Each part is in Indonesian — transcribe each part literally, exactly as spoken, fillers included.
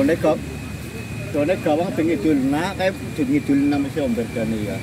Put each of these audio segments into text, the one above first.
Done kok. Done gawang ping idul nak kae ngidul nang mesti omberdane ya.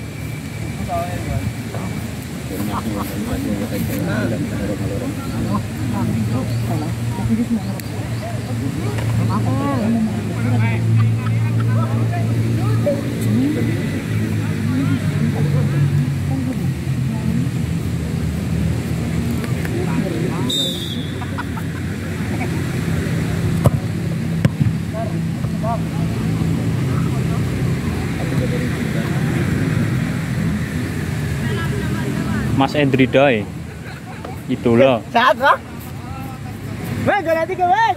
Mas Endrida ya? Itu loh. Sehat kok? Wen, jalan tiga wen.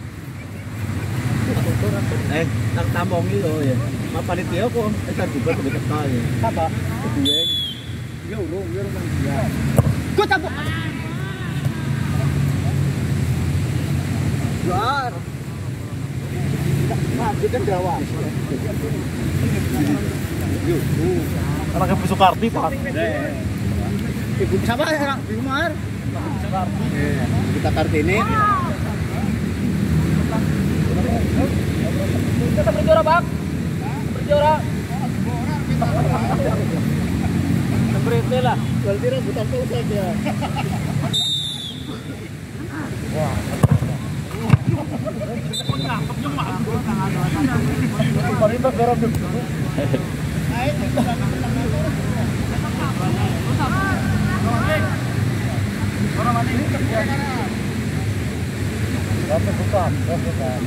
Eh, nang tamongi lho ya. Ma panitia kok entar juga ke teka ya. Apa? Kedueng. Ya urung, ya urung dia. Gua tabuk. Luar. Nah, kita Jawa. Yuk, Anaknya Bu Soekarti, Pak. Ibu siapa ya? Ibu Mar. Kita Kartini. Kita berjuara, Pak. Berjuara. Berhenti lah. Berarti rebutan polsek ya. Wah. Orang mati ini kerja. Berapa bukan? Berapa bukan?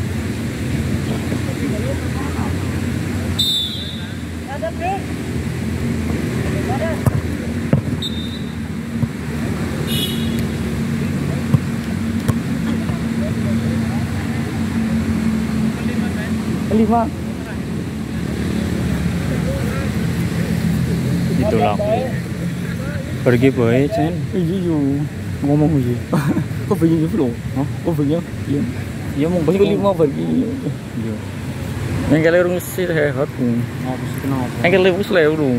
Ada nih. Ada. Lima. Itulah. Pergi boy, Chen. Iya, ngomong aja. Kok begini dulu? Hah? Kok begini? Iya. Iya mau Pergi lima pergi. Iya. Yang kali orang sih hebat pun. Ngapus kenapa? Yang kali bus lewat dulu.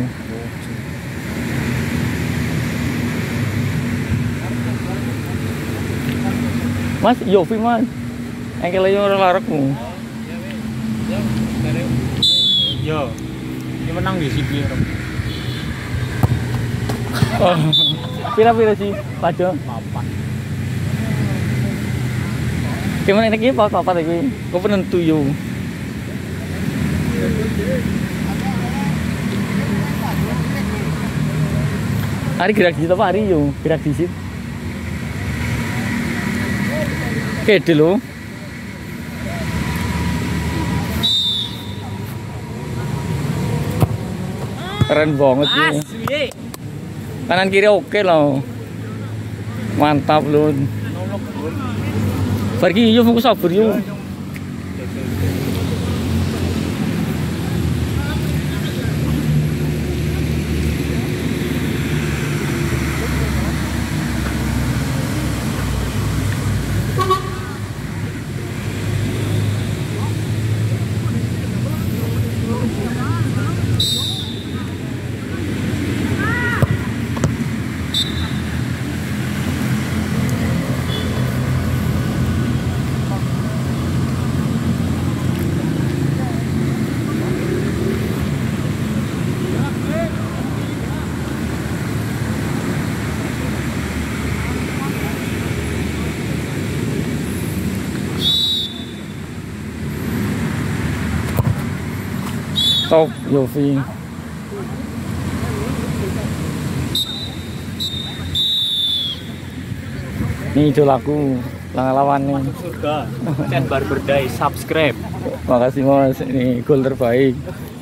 Mas, Yofi mas. Yang kali orang larak mu. Yo. Ini menang di sini. Oh. Pira-pira sih, Paco? Papat. Gimana ini apa papat iki? Kok penentu yo. Hari gerak di apa hari yo? Gerak di situ. Kede lo. Keren banget ya. Kanan kiri oke loh. Mantap loh. Pergi yuk fokus sabar yuk. Top Yofi. Nih idolaku lawan nih. Surga. Chen Barber Day subscribe. Makasih mas, ini gol terbaik.